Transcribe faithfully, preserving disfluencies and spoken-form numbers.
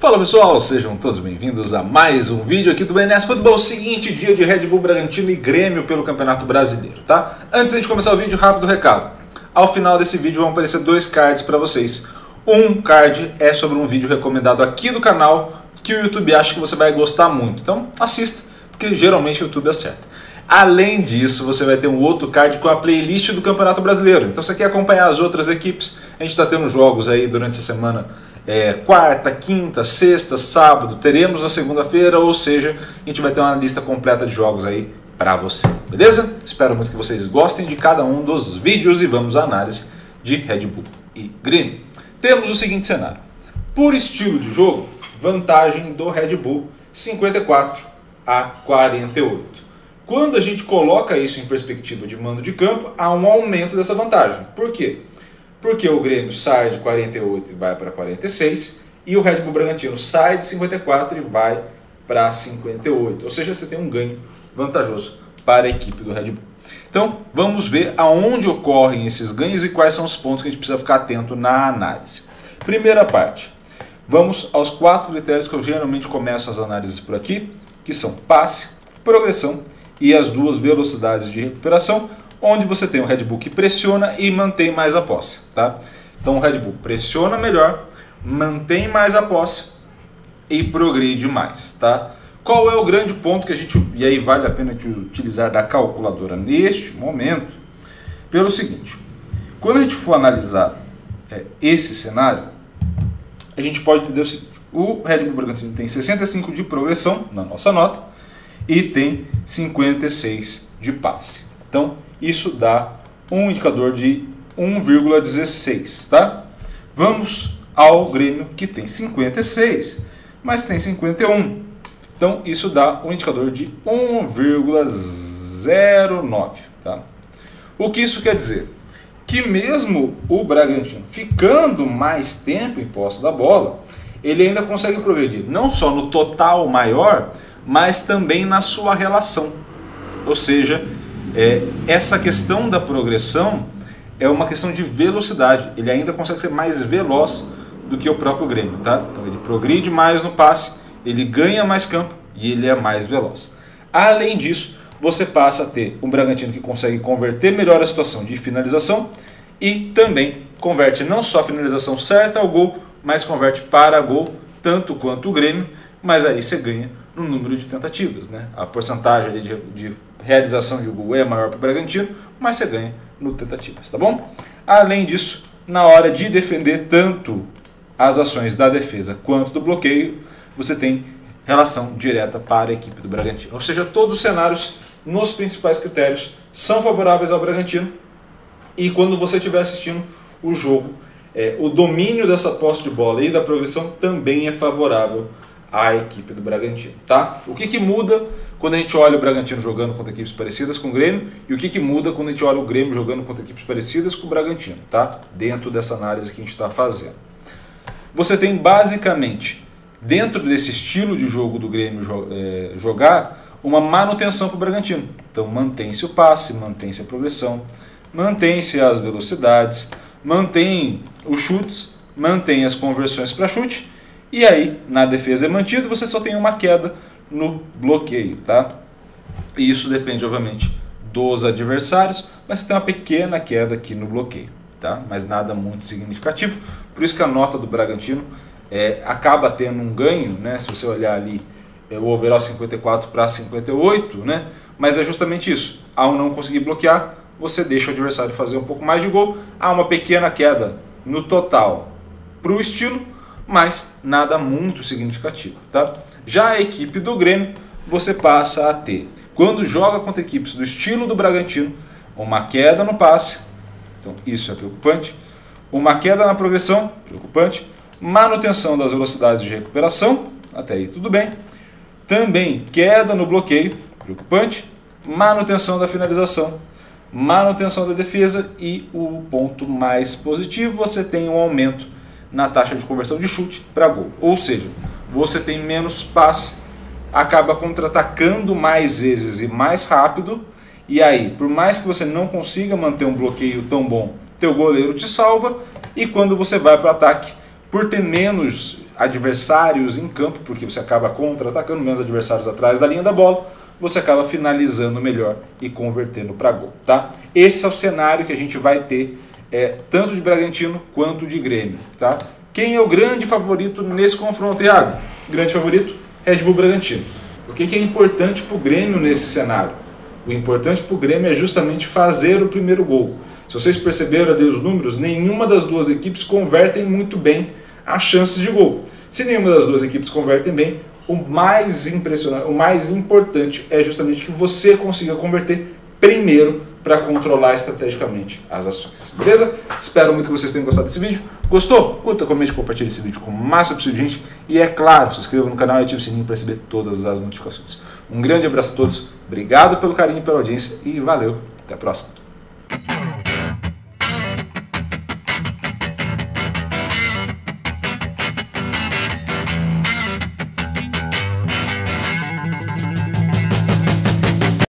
Fala pessoal, sejam todos bem-vindos a mais um vídeo aqui do B N S Futebol. Seguinte dia de Red Bull Bragantino e Grêmio pelo Campeonato Brasileiro, tá? Antes de a gente começar o vídeo, rápido recado. Ao final desse vídeo vão aparecer dois cards para vocês. Um card é sobre um vídeo recomendado aqui do canal que o YouTube acha que você vai gostar muito. Então assista, porque geralmente o YouTube acerta. Além disso, você vai ter um outro card com a playlist do Campeonato Brasileiro. Então se você quer acompanhar as outras equipes, a gente está tendo jogos aí durante essa semana. É, quarta, quinta, sexta, sábado, teremos na segunda-feira, ou seja, a gente vai ter uma lista completa de jogos aí pra você, beleza? Espero muito que vocês gostem de cada um dos vídeos e vamos à análise de Red Bull e Grêmio. Temos o seguinte cenário: por estilo de jogo, vantagem do Red Bull cinquenta e quatro a quarenta e oito. Quando a gente coloca isso em perspectiva de mando de campo, há um aumento dessa vantagem. Por quê? Porque o Grêmio sai de quarenta e oito e vai para quarenta e seis, e o Red Bull Bragantino sai de cinquenta e quatro e vai para cinquenta e oito. Ou seja, você tem um ganho vantajoso para a equipe do Red Bull. Então, vamos ver aonde ocorrem esses ganhos e quais são os pontos que a gente precisa ficar atento na análise. Primeira parte, vamos aos quatro critérios que eu geralmente começo as análises por aqui, que são passe, progressão e as duas velocidades de recuperação, onde você tem o Red Bull que pressiona e mantém mais a posse, tá? Então o Red Bull pressiona melhor, mantém mais a posse e progride mais, tá? Qual é o grande ponto que a gente, e aí vale a pena utilizar da calculadora neste momento, pelo seguinte: quando a gente for analisar é, esse cenário, a gente pode entender o seguinte: o Red Bull Bragantino tem sessenta e cinco de progressão na nossa nota e tem cinquenta e seis de passe. Então isso dá um indicador de um vírgula dezesseis, tá? Vamos ao Grêmio, que tem cinquenta e seis, mas tem cinquenta e um. Então isso dá um indicador de um vírgula zero nove, tá? O que isso quer dizer? Que mesmo o Bragantino ficando mais tempo em posse da bola, ele ainda consegue progredir, não só no total maior, mas também na sua relação. Ou seja, É, essa questão da progressão é uma questão de velocidade. Ele ainda consegue ser mais veloz do que o próprio Grêmio, tá? Então ele progride mais no passe, ele ganha mais campo e ele é mais veloz. Além disso, você passa a ter um Bragantino que consegue converter melhor a situação de finalização e também converte não só a finalização certa ao gol, mas converte para gol, tanto quanto o Grêmio, mas aí você ganha no número de tentativas, né? A porcentagem de, de realização de gol é maior para o Bragantino, mas você ganha no tentativas, tá bom? Além disso, na hora de defender tanto as ações da defesa quanto do bloqueio, você tem relação direta para a equipe do Bragantino. Ou seja, todos os cenários nos principais critérios são favoráveis ao Bragantino, e quando você estiver assistindo o jogo, é, o domínio dessa posse de bola e da progressão também é favorável a equipe do Bragantino, tá? O que que muda quando a gente olha o Bragantino jogando contra equipes parecidas com o Grêmio e o que que muda quando a gente olha o Grêmio jogando contra equipes parecidas com o Bragantino, tá? Dentro dessa análise que a gente está fazendo. Você tem basicamente, dentro desse estilo de jogo do Grêmio é, jogar, uma manutenção para o Bragantino. Então mantém-se o passe, mantém-se a progressão, mantém-se as velocidades, mantém os chutes, mantém as conversões para chute. E aí, na defesa é mantido, você só tem uma queda no bloqueio, tá? E isso depende, obviamente, dos adversários, mas você tem uma pequena queda aqui no bloqueio, tá? Mas nada muito significativo. Por isso que a nota do Bragantino é, acaba tendo um ganho, né? Se você olhar ali, é, o overall cinquenta e quatro para cinquenta e oito, né? Mas é justamente isso. Ao não conseguir bloquear, você deixa o adversário fazer um pouco mais de gol. Há uma pequena queda no total para o estilo, mas nada muito significativo, tá? Já a equipe do Grêmio, você passa a ter, quando joga contra equipes do estilo do Bragantino, uma queda no passe, então isso é preocupante, uma queda na progressão, preocupante, manutenção das velocidades de recuperação, até aí tudo bem, também queda no bloqueio, preocupante, manutenção da finalização, manutenção da defesa e o ponto mais positivo, você tem um aumento na taxa de conversão de chute para gol. Ou seja, você tem menos passe, acaba contra-atacando mais vezes e mais rápido, e aí, por mais que você não consiga manter um bloqueio tão bom, teu goleiro te salva, e quando você vai para o ataque, por ter menos adversários em campo, porque você acaba contra-atacando, menos adversários atrás da linha da bola, você acaba finalizando melhor e convertendo para gol, tá? Esse é o cenário que a gente vai ter, é, tanto de Bragantino quanto de Grêmio, tá? Quem é o grande favorito nesse confronto, Iago? Grande favorito? Red Bull Bragantino. O que é importante para o Grêmio nesse cenário? O importante para o Grêmio é justamente fazer o primeiro gol. Se vocês perceberam ali os números, nenhuma das duas equipes convertem muito bem as chances de gol. Se nenhuma das duas equipes convertem bem, o mais impressionante, o mais importante é justamente que você consiga converter primeiro para controlar estrategicamente as ações. Beleza? Espero muito que vocês tenham gostado desse vídeo. Gostou? Curta, comente e compartilhe esse vídeo com massa possível de gente. E é claro, se inscreva no canal e ative o sininho para receber todas as notificações. Um grande abraço a todos, obrigado pelo carinho e pela audiência e valeu, até a próxima.